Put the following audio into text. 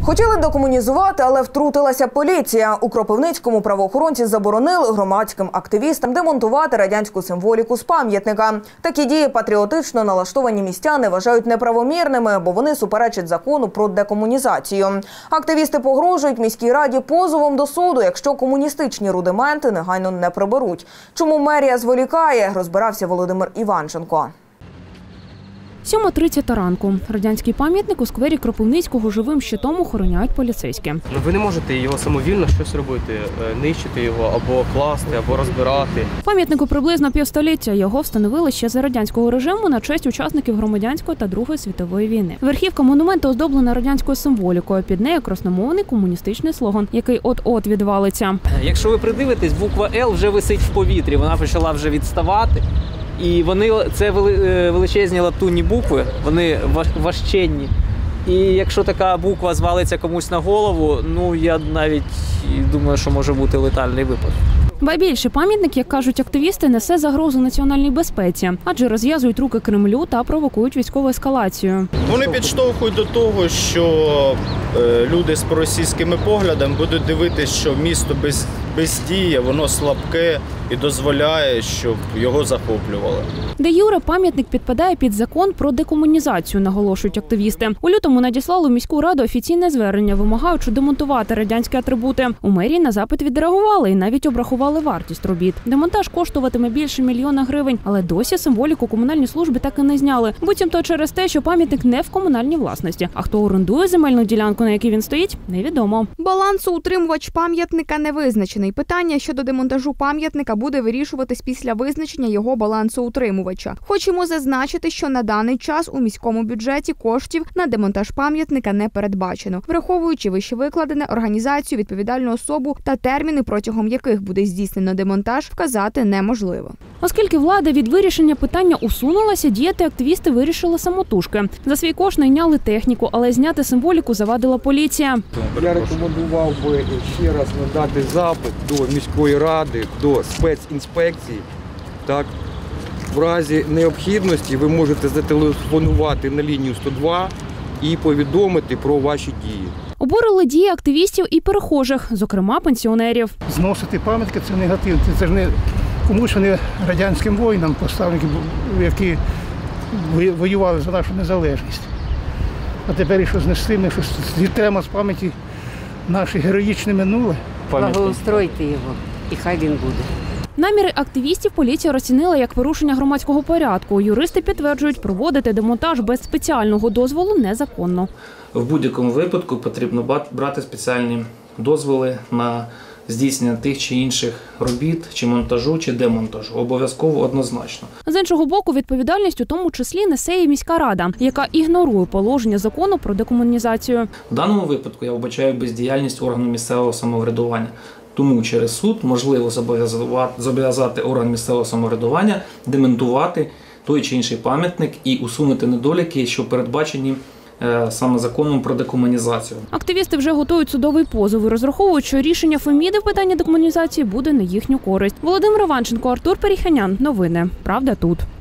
Хотіли декомунізувати, але втрутилася поліція. У Кропивницькому правоохоронці заборонили громадським активістам демонтувати радянську символіку з пам'ятника. Такі дії патріотично налаштовані містяни вважають неправомірними, бо вони суперечать закону про декомунізацію. Активісти погрожують міській раді позовом до суду, якщо комуністичні рудименти негайно не приберуть. Чому мерія зволікає, розбирався Володимир Іванченко. 7:30 ранку. Радянський пам'ятник у сквері Кропивницького живим щитом охороняють поліцейські. Ви не можете його самовільно щось робити, нищити його, або класти, або розбирати. Пам'ятнику приблизно півстоліття. Його встановили ще за радянського режиму на честь учасників Громадянської та Другої світової війни. Верхівка монументу оздоблена радянською символікою. Під нею красномовний комуністичний слоган, який от-от відвалиться. Якщо ви придивитесь, буква «Л» вже висить в повітрі, вона почала вже відставати. І це величезні латунні букви, вони важченні. І якщо така буква звалиться комусь на голову, я навіть думаю, що може бути летальний випадок. Ба більше, пам'ятник, як кажуть активісти, несе загрозу національній безпеці, адже розв'язують руки Кремлю та провокують військову ескалацію. Вони підштовхують до того, що люди з проросійськими поглядами будуть дивитися, що місто бездіє, воно слабке і дозволяє, щоб його захоплювали. Де юре пам'ятник підпадає під закон про декомунізацію, наголошують активісти. У лютому надіслали в міську раду офіційне звернення, вимагаючи демонтувати радянські атрибути. У мерії на запит відреагували і навіть обрахували вартість робіт. Демонтаж коштуватиме більше 1 мільйона гривень, але досі символіку комунальні служби так і не зняли. Буцімто через те, що пам'ятник не в комунальній власності. А хто орендує земельну ділянку, на якій він стоїть, невідомо. Балансоутримувач пам'ятника не визначений. Питання щодо демонтажу пам'ятника буде вирішуватись після визначення його балансоутримувача. Хочемо зазначити, що на даний час у міському бюджеті коштів на демонтаж пам'ятника не передбачено. Враховуючи вищевикладене, організацію, відповідальну особу та терміни, протягом яких буде здійснено демонтаж, вказати неможливо. Оскільки влада від вирішення питання усунулася, діяти активісти вирішили самотужки. За свій кошт найняли техніку, але зняти символіку завадила поліція. Я рекомендував би ще раз надати запит до міської ради, до спецінспекції. Так, в разі необхідності ви можете зателефонувати на лінію 102 і повідомити про ваші дії. Обурили дії активістів і перехожих, зокрема пенсіонерів. Зносити пам'ятки – це негатив. Це ж не комусь вони радянським воїнам поставлені, які воювали за нашу незалежність. А тепер, якщо знести, ми зітремо з пам'яті наше героїчне минуле. Благоустройте його, і хай він буде. Наміри активістів поліція розцінила як порушення громадського порядку. Юристи підтверджують, проводити демонтаж без спеціального дозволу незаконно. В будь-якому випадку потрібно брати спеціальні дозволи на здійснення тих чи інших робіт, чи монтажу, чи демонтажу. Обов'язково, однозначно. З іншого боку, відповідальність у тому числі несе і міська рада, яка ігнорує положення закону про декомунізацію. В даному випадку я вбачаю бездіяльність органу місцевого самоврядування. Тому через суд можливо зобов'язати орган місцевого самоврядування демонтувати той чи інший пам'ятник і усунути недоліки, що передбачені саме законом про декомунізацію. Активісти вже готують судовий позов і розраховують, що рішення Феміди в питанні декомунізації буде на їхню користь. Володимир Іванченко, Артур Періханян. Новини. Правда тут.